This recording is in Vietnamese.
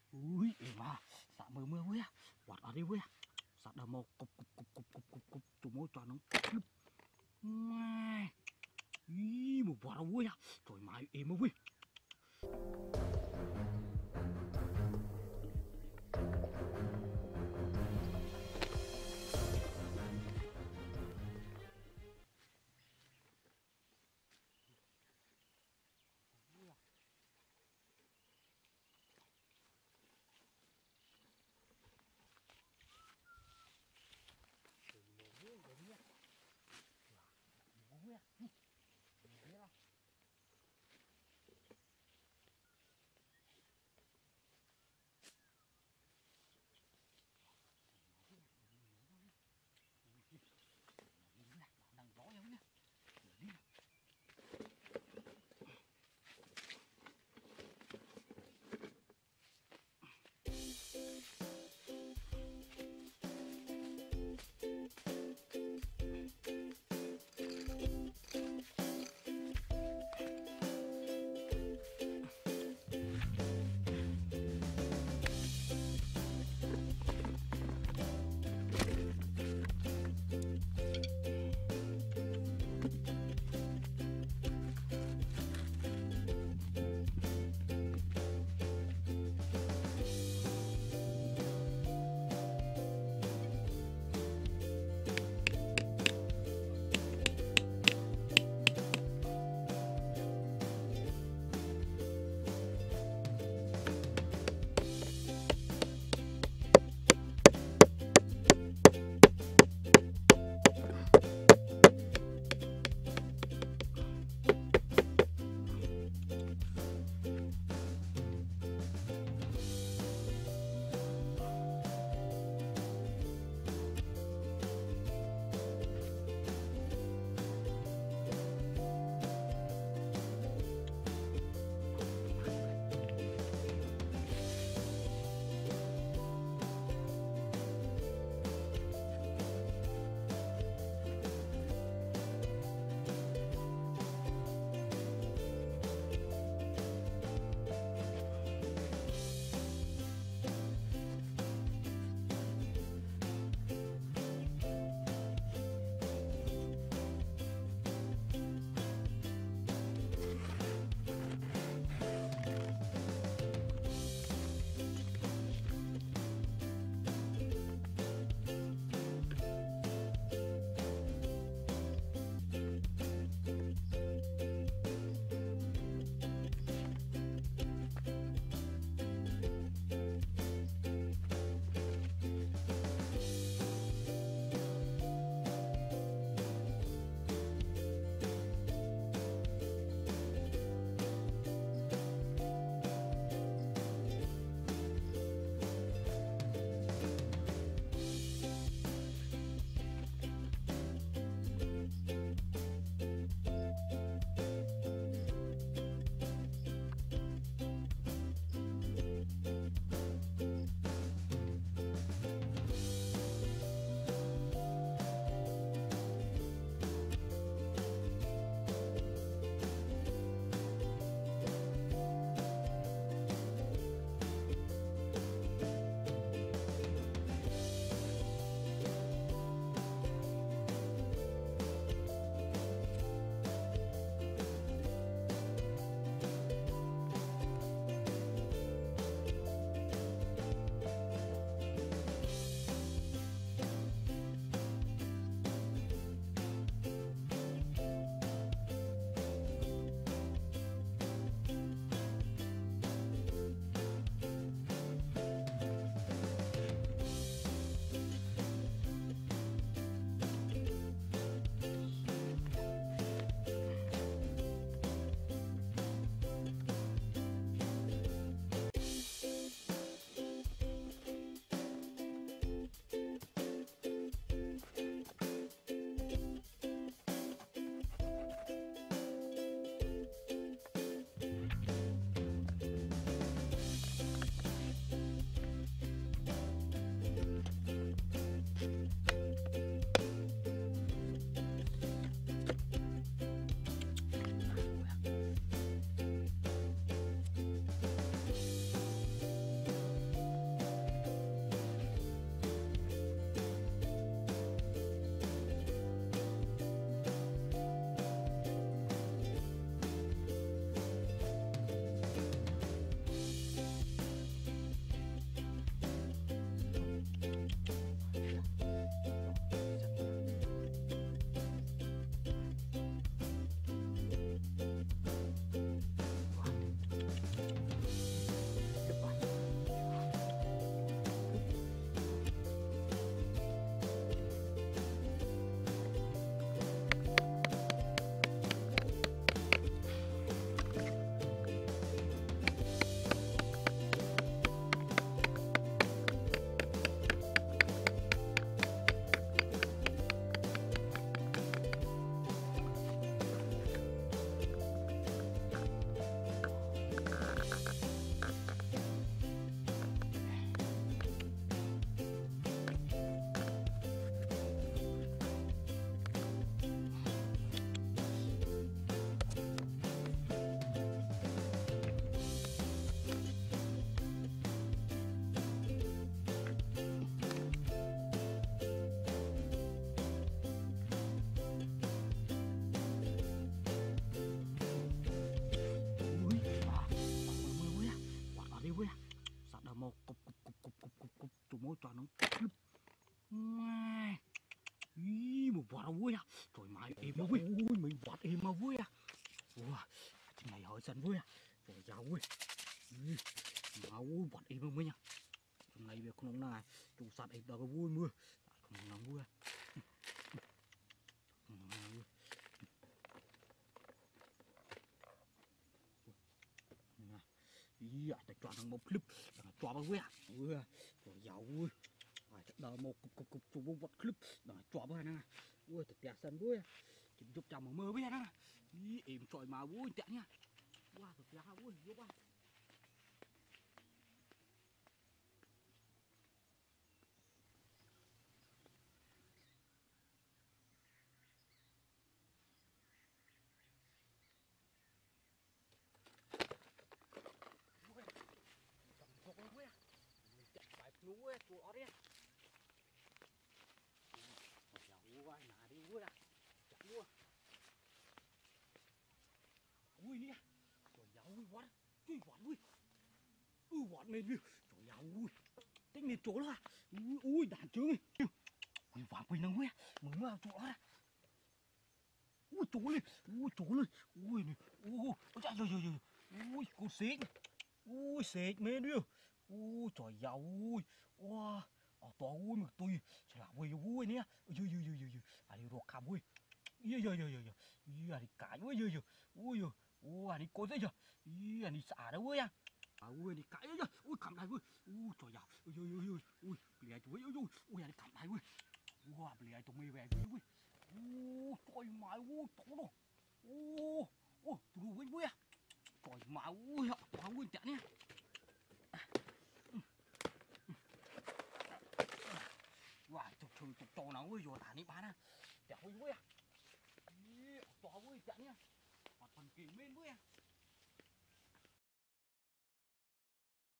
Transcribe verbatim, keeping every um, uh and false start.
Ui, mà sa mưa mưa ui, quạt ở đi ui, sa đờ mồ cục cục cục cục cục cục cục, chủ môi cho nó. Mai, ý một quả ui à, trời mày em ui. một cục cục cục cục cục cục cục chủ môi cho nó clip. Ý một vọt vui à. Trời mày em mà vui. Ui mình vọt em mà vui à. Ủa thế này hỏi sẵn vui à. Trời giàu vui. Mà ui vọt em mà vui nha. Hôm nay việc không nóng này chủ sạt em đâu có vui mưa. Không nóng vui à. Không nóng vui. Ý à, ta chọn thằng một clip, ta chọn vào vui à. Ui à, trời giàu vui. Phải đợi một cục cục cục chủ bông vật clip, đợi chọn vào nè. Ui thật đẹp sân vui à. Chỉ giúp chồng mà mơ biết nè. Ý em trời mà vui tẹn nha. Wow thật đẹp vui, giúp à. Núi chuột ở đây. Dầu quá nà đi quá à. Chặt mua. Ui nè. Trời dầu ui quá. Chui vọt ui. Ui vọt lên đi. Trời dầu ui. Tích lên chỗ đó. Ui ui đàn trứng. Ui vọt quỳnh năng ui. Mừng vào chỗ đó. Ui chỗ lên. Ui chỗ lên. Ui nè. Ui trời trời trời. Ui con xích. Ui xích mê đi. Ui trời dầu ui. Wow. Ở to ui mà tôi sẽ là vui vui nè. Ui ui ui ui ui. À đi ruột khám ui. Ui ui ui ui ui. Ui à đi cãi ui ui ui. Ui ui. Ui à đi cố dây chưa. Ui à đi xả đâu ui à. À ui đi cãi chưa. Ui cầm lại ui. Ui trời dầu. Ui ui ui ui. Ui lìa chú ui ui. Ui à đi cầm lại ui. Ui lìa tụi mày về ui. Ui trời mày ui tổ đâu. Ui. Ui tụi ui ui à. Trời mày ui. Ui ui chạy nè. Wow, chụp chụp chụp trò nào ơi rồi thả đi bán à. Đẹp ơi ơi à. To ơi chạy nha. Hoạt phần kỳ bên với à.